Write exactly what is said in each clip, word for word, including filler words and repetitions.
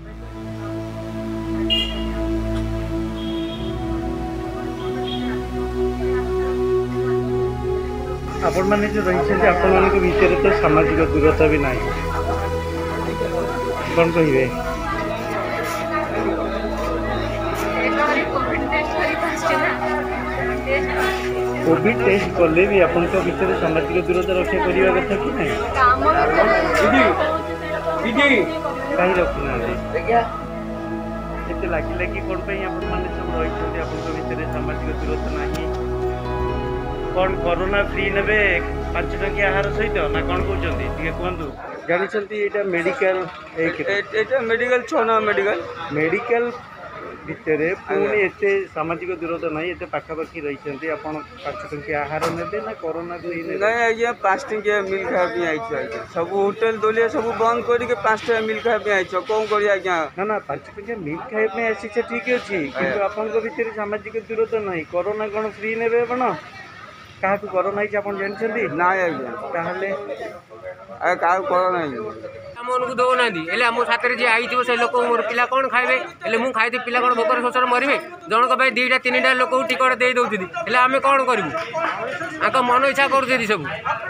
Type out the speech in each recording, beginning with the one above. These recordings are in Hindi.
आपण मैंने जो रही आपण मान भितर तो सामाजिक दूरता भी ना कौन कहे कोविड टेस्ट कले भी अपन तो भितर सामाजिक दूरता रक्षा करने कथा कि नहीं कहीं रखुना केते लगे कि कौन आप सब रही अपन भितर सामाजिक दूरता ना कौन कोरोना फ्री ने पांच टंकी आहार सहित ना कौन कहते कहतु जानते यहाँ मेडिकल मेडिकल छना मेडिकल मेडिकल भितर पुणी एत सामाजिक दूरता ना ये पाखापाखि रही आप पांच टंकी आहार ने ना कोरोना फ्री ना आज्ञा पाँच टंकिया मिल खाया आई सब होटेल दोलिया सब बंद करके पाँच टका मिल खाया आई कौन कर आज्ञा ना ना पांच टंकिया मिल खाया आसी ठीक अच्छे कि आपण भर सामाजिक दूरता ना कोरोना कौन फ्री ने आपण क्या कोरोना आप जानते ना आज्ञा ताहले क्या कोरोना मन को दौना मो साथ जी आई से लोक मोर पिला कौन खाए मुझे खाई पिला कौन भोकर शोषण मरवे जनक दीटा तीन टा लोक टिकट दे दौरान आम कौन करूँ मन इच्छा कर सब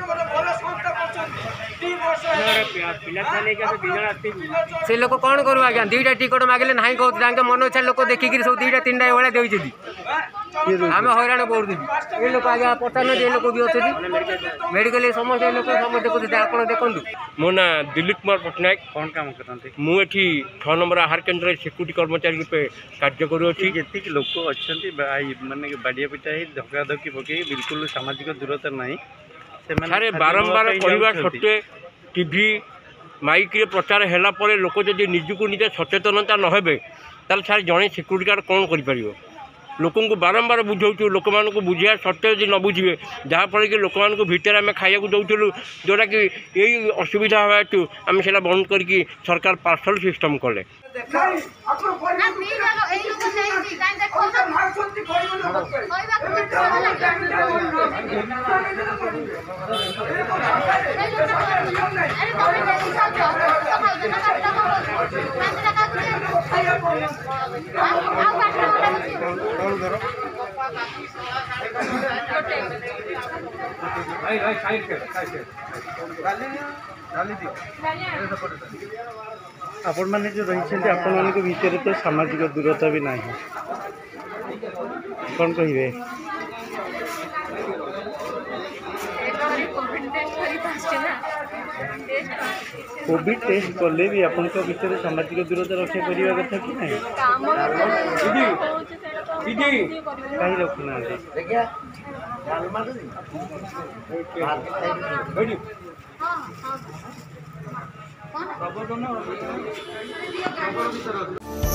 से लोक कौन करूँ आज्ञा दीटा टिकट मागे ना कहते मन इच्छा लोक देखिक सब दीटा तीन टा भाया दे आम हईराण कर लोक आज्ञा पचान ये लोक भी अच्छे मेडिकल समस्त लोक समस्त देखते आप देखूँ मो ना दिलीप कुमार पट्टनायक कौन काम करते मुझे छः नंबर आहार केन्द्र सिक्यूरीटी कर्मचारी रूपे कार्य करुँची जी लोक अच्छा मानने बाड़िया पिटा धक्का धक्की पकई बिल्कुल सामाजिक दूरता ना सारे बारंबार कहवा सत्वे टीवी माइक रे प्रचार हैला परे लोक जदि निजुक निजे सचेतनता नहे ताल सारे जड़े सिक्यूरीटी गार्ड कौन कर लोक बारंबार बुझाऊ लोक मान बुझा सत्य जब न बुझे जहाँफल कि लोक मान भितर आम खाया दौलू जोटा कि यही असुविधा हवा हेतु आम से बंद करके सरकार पार्सल सिस्टम कले आपण मैंने जो रही आपण मान भितर तो सामाजिक दूरता भी ना कौन कहे कोविड टेस्ट कले भी अपन तो भितर सामाजिक दूरता रक्षा करने कथा कि नहीं कहीं रखुना हाँ हाँ